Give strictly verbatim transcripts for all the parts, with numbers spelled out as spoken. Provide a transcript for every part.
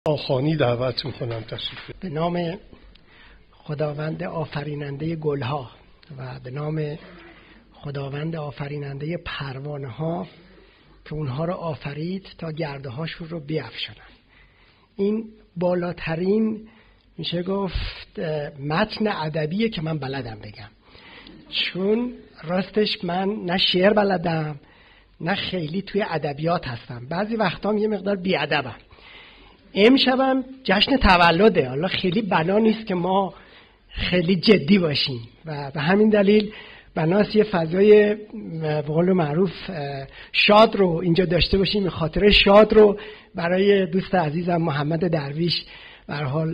آخانی دعوت میکنم تشریف. به نام خداوند آفریننده گلها و به نام خداوند آفریننده پروانه ها که اونها رو آفرید تا گرده هاشون رو بیفشانن. این بالاترین میشه گفت متن ادبیه که من بلدم بگم، چون راستش من نه شعر بلدم نه خیلی توی ادبیات هستم، بعضی وقتام یه مقدار بیادبم. امشبم جشن تولده، حالا خیلی بنا نیست که ما خیلی جدی باشیم و به همین دلیل بناست یه فضای به قول معروف شاد رو اینجا داشته باشیم، خاطره شاد رو برای دوست عزیزم محمد درویش به هر حال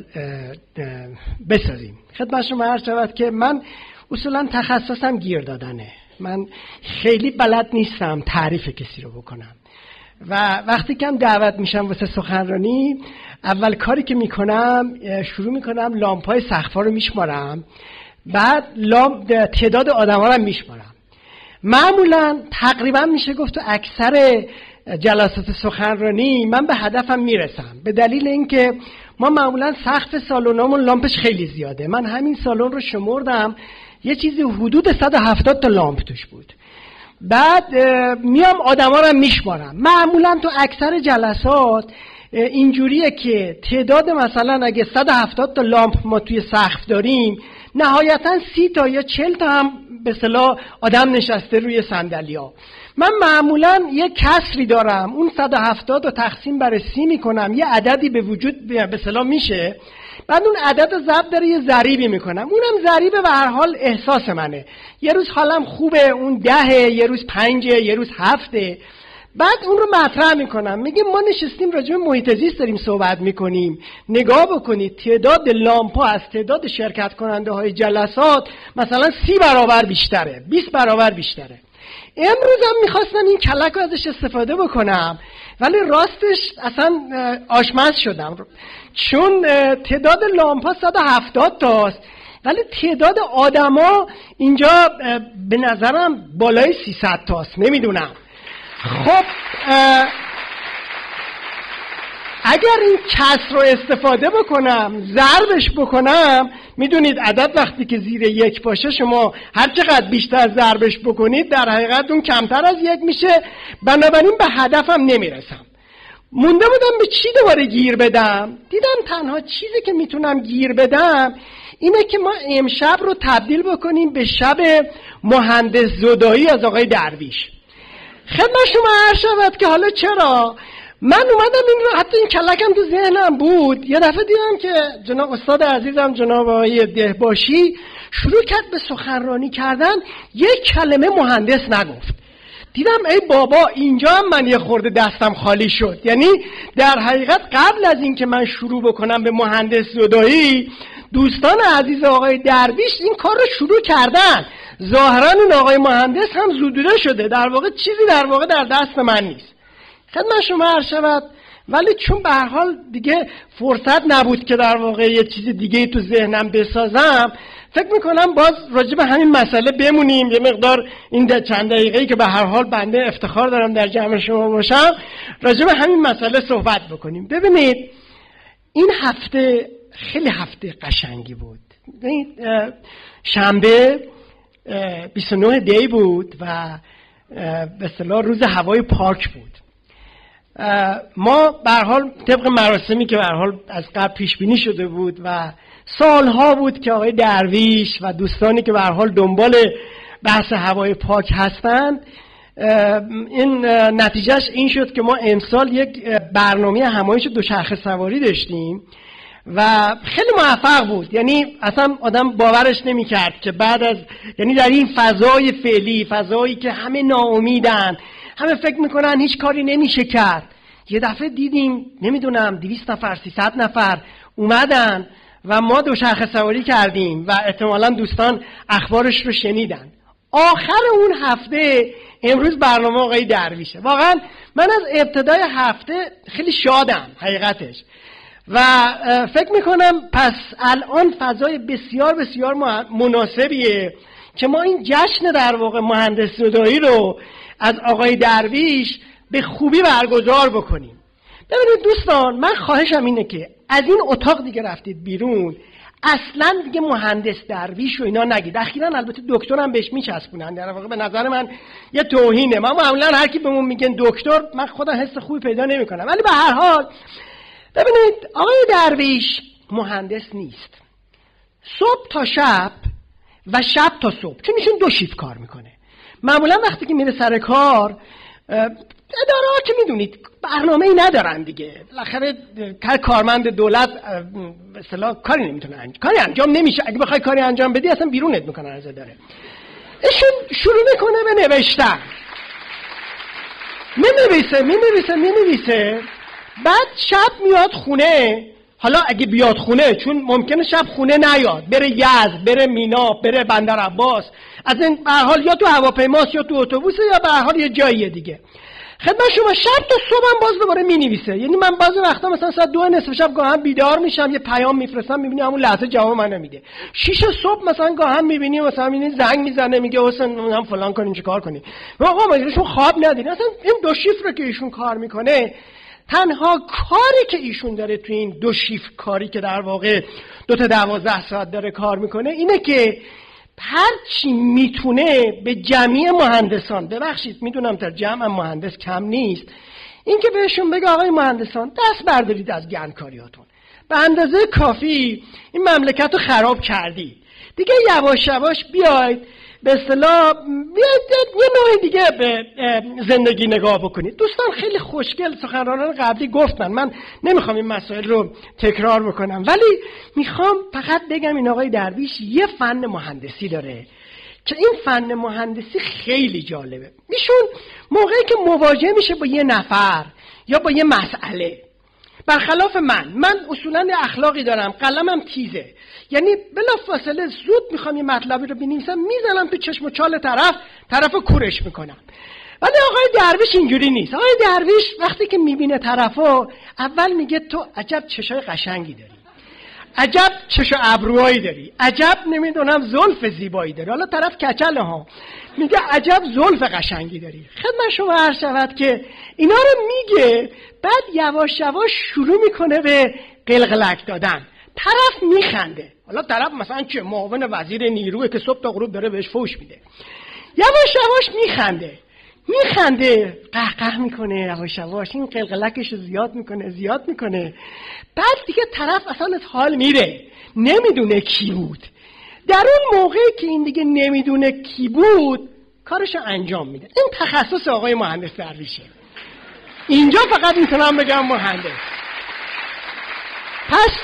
بسازیم. خدمت شما عرض شود که من اصولا تخصصم گیر دادنه، من خیلی بلد نیستم تعریف کسی رو بکنم و وقتی که هم دعوت میشم واسه سخنرانی، اول کاری که میکنم شروع میکنم لامپای سقف‌ها رو میشمارم، بعد لامپ تعداد آدم‌ها رو میشمارم. معمولا تقریبا میشه گفت تو اکثر جلسات سخنرانی من به هدفم میرسم، به دلیل اینکه ما معمولا سقف سالنامون لامپش خیلی زیاده. من همین سالن رو شمردم، یه چیزی حدود صد و هفتاد تا لامپ توش بود. بعد میام آدما رو میشمارم. معمولا تو اکثر جلسات اینجوریه که تعداد مثلا اگه صد و هفتاد تا لامپ ما توی سقف داریم، نهایتا سی تا یا چهل تا هم به اصطلاح آدم نشسته روی صندلی‌ها. من معمولا یه کسری دارم، اون صد و هفتاد رو تقسیم بر سی میکنم، یه عددی به وجود به اصطلاح میشه، بعد اون عدد رو ضرب داره یه ضریبی میکنم، اونم ضریب به هر حال احساس منه. یه روز حالم خوبه اون دهه، یه روز پنجه، یه روز هفته. بعد اون رو مطرح میکنم، میگیم ما نشستیم راجع به محیط زیست داریم صحبت میکنیم، نگاه بکنید تعداد لامپا از تعداد شرکت کننده های جلسات مثلا سی برابر بیشتره، بیست برابر بیشتره. امروز هم میخواستم این کلک رو ازش استفاده بکنم، ولی راستش اصلا آشمز شدم، چون تعداد لامپا صد و هفتاد تاست ولی تعداد آدما اینجا به نظرم بالای سیصد تاست، نمیدونم. خب اگر این کسر رو استفاده بکنم، ضربش بکنم، میدونید عدد وقتی که زیر یک باشه شما هر چقدر بیشتر ضربش بکنید در حقیقت اون کمتر از یک میشه، بنابراین به هدفم نمیرسم. مونده بودم به چی دوباره گیر بدم، دیدم تنها چیزی که میتونم گیر بدم اینه که ما امشب رو تبدیل بکنیم به شب مهندس زدایی از آقای درویش. خدمت شما عرض شود که حالا چرا من اومدم این رو، حتی این کلکم تو ذهنم بود، یه دفعه دیدم که جناب استاد عزیزم جناب آقای دهباشی شروع کرد به سخنرانی کردن، یک کلمه مهندس نگفت. دیدم ای بابا اینجا هم من یه خورده دستم خالی شد. یعنی در حقیقت قبل از این که من شروع بکنم به مهندس زدایی، دوستان عزیز آقای درویش این کار رو شروع کردن. ظاهرا این آقای مهندس هم زدوده شده، در واقع چیزی در واقع در دست من نیست. خدمت شما عرض شود، ولی چون به هر حال دیگه فرصت نبود که در واقع یه چیز دیگه تو ذهنم بسازم، فکر میکنم باز راجع به همین مسئله بمونیم، یه مقدار این چند دقیقه‌ای که به هر حال بنده افتخار دارم در جمع شما باشم راجع به همین مسئله صحبت بکنیم. ببینید این هفته خیلی هفته قشنگی بود. شنبه بیست و نه دی بود و به اصطلاح روز هوای پاک بود. ما به هر حال طبق مراسمی که به هر حال از قبل پیش بینی شده بود و سالها بود که آقای درویش و دوستانی که به هر حال دنبال بحث هوای پاک هستند، این نتیجهش این شد که ما امسال یک برنامه همایش دوچرخه سواری داشتیم و خیلی موفق بود. یعنی اصلا آدم باورش نمی‌کرد که بعد از، یعنی در این فضای فعلی، فضایی که همه ناامیدن، همه فکر میکنن هیچ کاری نمیشه کرد، یه دفعه دیدیم نمیدونم دویست نفر سیصد نفر اومدن و ما دوچرخه سواری کردیم و احتمالاً دوستان اخبارش رو شنیدن. آخر اون هفته امروز برنامه آقای درویشه. واقعا من از ابتدای هفته خیلی شادم حقیقتش و فکر میکنم پس الان فضای بسیار بسیار مناسبیه که ما این جشن در واقع مهندس زدایی رو از آقای درویش به خوبی برگزار بکنیم. ببینید دوستان، من خواهشم اینه که از این اتاق دیگه رفتید بیرون، اصلا دیگه مهندس درویش و اینا نگید. اخیراً البته دکترم بهش میچسبونن، در واقع به نظر من یه توهینه. من معمولا هر کی بهمون میگن دکتر، من خودم حس خوبی پیدا نمیکنم. ولی به هر حال ببینید، آقای درویش مهندس نیست. صبح تا شب و شب تا صبح، چون ایشون دو شیفت کار میکنه. معمولا وقتی که میره سر کار، اداره ها که میدونید برنامه ای ندارن دیگه، بالاخره هر کارمند دولت به اصطلاح کاری نمیتونه انجام کاری انجام نمیشه. اگه بخوای کاری انجام بدی اصلا بیرونت میکنن از اداره. ایشون شروع میکنه به نوشتن، مینویسه مینویسه مینویسه بعد شب میاد خونه. حالا اگه بیاد خونه، چون ممکنه شب خونه نیاد، بره یزد، بره مینا، بره بندر عباس، از این به هر حال یا تو هواپیماست یا تو اتوبوسه یا به هر حال یه جاییه دیگه. خدمت شما شب تا صبح هم باز دوباره مینویسه. یعنی من بعضی وقتا مثلا ساعت دو نصف شب گاهم بیدار میشم، یه پیام میفرستم، میبینی همون لحظه جواب من نمیده. شیش صبح مثلا گاهم میبینی مثلا میبینی زنگ میزنه، میگه حسین هم فلان کنیم چیکار کنیم. آقا مگه شما خواب ندید؟ اصلا این دو شیفت که ایشون کار میکنه، تنها کاری که ایشون داره تو این دو شیفت کاری که در واقع دو تا دوازده ساعت داره کار میکنه، اینه که هر چی میتونه به جمعی مهندسان، ببخشید میدونم در جمع مهندس کم نیست، این که بهشون بگه آقای مهندسان دست بردارید از گندکاریاتون، به اندازه کافی این مملکت رو خراب کردید دیگه، یواش یواش بیاید به اصطلاح یه نوع دیگه به زندگی نگاه بکنید. دوستان خیلی خوشگل سخنرانان قبلی گفتن، من نمیخوام این مسائل رو تکرار بکنم، ولی میخوام فقط بگم این آقای درویش یه فن مهندسی داره که این فن مهندسی خیلی جالبه. ایشون موقعی که مواجه میشه با یه نفر یا با یه مسئله، برخلاف من من اصولاً اخلاقی دارم، قلمم تیزه، یعنی بلافاصله زود میخوام یه مطلبی رو بنویسم، میزنم تو چشم و چال طرف، طرفو کورش میکنم. ولی آقای درویش اینجوری نیست. آقای درویش وقتی که میبینه طرفو، اول میگه تو عجب چشای قشنگی داری، عجب چش و ابروهایی داری، عجب نمیدونم زلف زیبایی داری. حالا طرف کچله ها، میگه عجب زلف قشنگی داری. خدمت شما عرض شود که اینا رو میگه، بعد یواش یواش شروع میکنه به قلقلک دادن. طرف میخنده. حالا طرف مثلا چه معاون وزیر نیروه که صبح تا غروب داره بهش فوش میده، یواش یواش میخنده میخنده قهقه میکنه، یواش یواش این قلقلکش رو زیاد میکنه زیاد میکنه بعد دیگه طرف اصلا از حال میره، نمیدونه کی بود. در اون موقعی که این دیگه نمیدونه کی بود، کارشو انجام میده. این تخصص آقای مهندس درویشه. اینجا فقط میتونم بگم مهندس. پس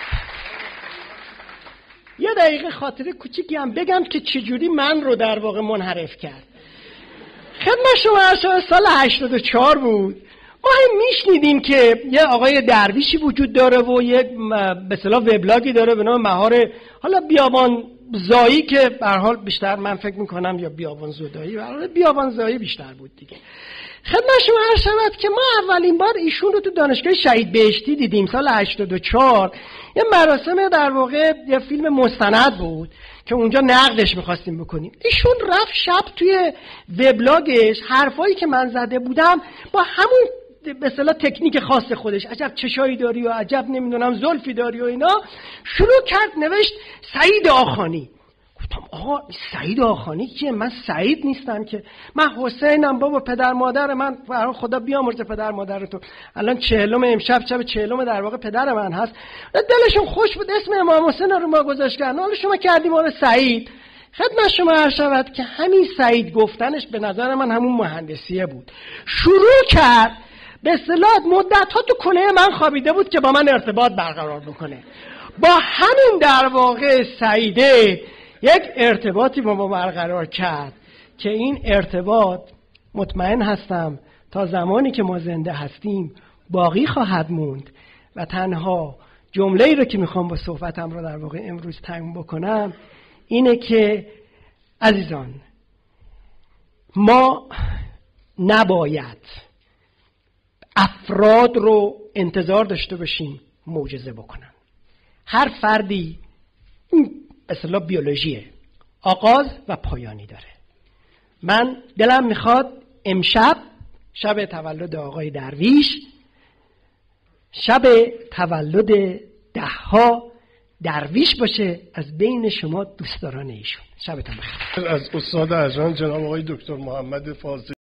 یه دقیقه خاطره کوچیکی هم بگم که چجوری من رو در واقع منحرف کرد. خدمت شما عرض سال هشتاد و چهار بود، ما هم میشنیدیم که یه آقای درویشی وجود داره و یه به اصطلاح وبلاگی داره به نام مهار حالا بیابان زایی، که به هر حال بیشتر من فکر میکنم یا بیابان زدایی، به هر حال بیابان زایی بیشتر بود دیگه. خدمت شما عرض شود که ما اولین بار ایشون رو تو دانشگاه شهید بهشتی دیدیم سال هشتاد و چهار. یه مراسم در واقع یه فیلم مستند بود که اونجا نقدش میخواستیم بکنیم. ایشون رفت شب توی وبلاگش حرفایی که من زده بودم با همون به اصطلاح تکنیک خاص خودش، عجب چشایی داری و عجب نمیدونم زلفی داری و اینا، شروع کرد نوشت سعید آخانی. گفتم آقا سعید آخانی کیه؟ من سعید نیستم که، من حسینم بابا، پدر مادر من خدا بیامرزه پدر مادر تو، الان چهلم امشب شب چهلم در واقع پدر من هست. دلشون خوش بود اسم امام حسین رو ما گذاشتن، حالا شما کردیم ما سعید. خدمت شما عرض شود که همین سعید گفتنش به نظر من همون مهندسیه بود. شروع کرد به اصطلاح مدت ها تو کنه من خوابیده بود که با من ارتباط برقرار بکنه. با همین در واقع سعیده یک ارتباطی با ما برقرار کرد که این ارتباط مطمئن هستم تا زمانی که ما زنده هستیم باقی خواهد موند. و تنها جمله‌ای رو که میخوام با صحبتم رو در واقع امروز تموم بکنم اینه که عزیزان، ما نباید افراد رو انتظار داشته باشیم معجزه بکنن. هر فردی به اصطلاح بیولوژیه، آغاز و پایانی داره. من دلم میخواد امشب شب تولد آقای درویش شب تولد دهها درویش باشه از بین شما دوستداران ایشون. شبتون بخیر. از استاد اجران جناب آقای دکتر محمد فاضلی